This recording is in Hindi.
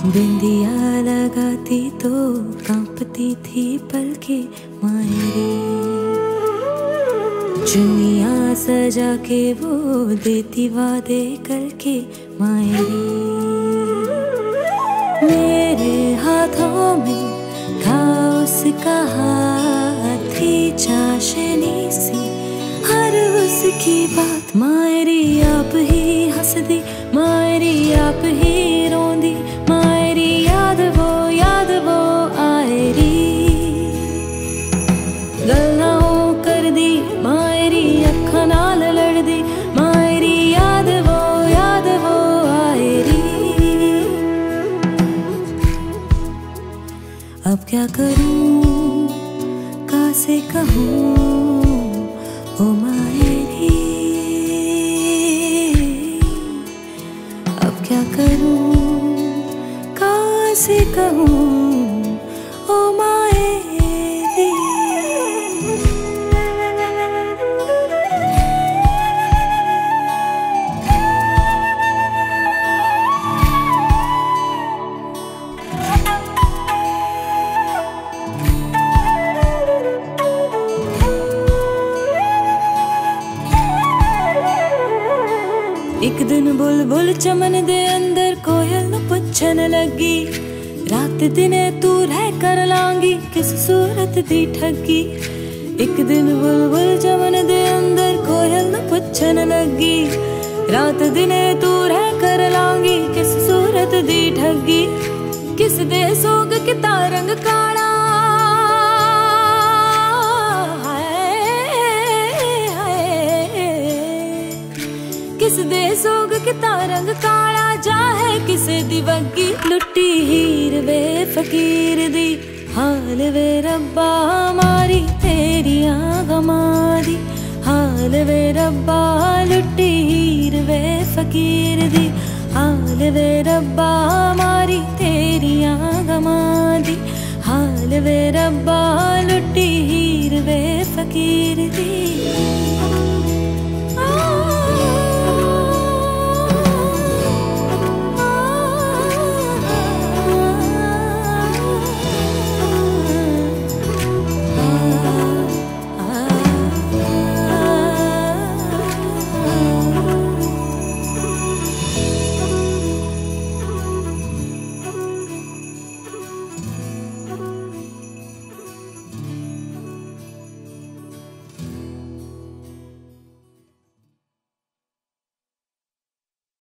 बिंदिया लगाती तो कांपती थी पलकें मायरी, चुन्नियाँ सजा के वो देती वादे करके मायरी। मेरे हाथों में था उसका हाथ, थी चाशनी सी हर उसकी बात। मायरी आप ही हंसदी, मायरी आप ही रोंदी, मायरी याद वो आयरी। गल्लां कर दी मायरी, अखां नाल लड़दी, मायरी याद वो आयरी। अब क्या करूं कासे कहूं ओ मायरी, अब क्या करूं कासे कहूं ओ मायरी। एक दिन बुलबुल चमन दे अंदर कोयल नू पुछन लगी, रात दिने तू रह कर लांगी किस सूरत दी ठगी। एक दिन बुलबुल चमन दे अंदर कोयल नू पुछन लगी, रात दिने तू रह कर लांगी किस सूरत दी ठगी। किस दे सोग किता रंग काला, किस दे सोग किता रंग काला, जा है किसे दी वगी। लुट्टी हीर वे फकीर दी, हाल वे रब्बा मारी तेरियां गमां दी। हाल वे रब्बा लुट्टी हीर वे फकीर दी, हाल वे रब्बा मारी तेरियां गमां दी। हाल वे रब्बा लुट्टी हीर वे फकीर दी।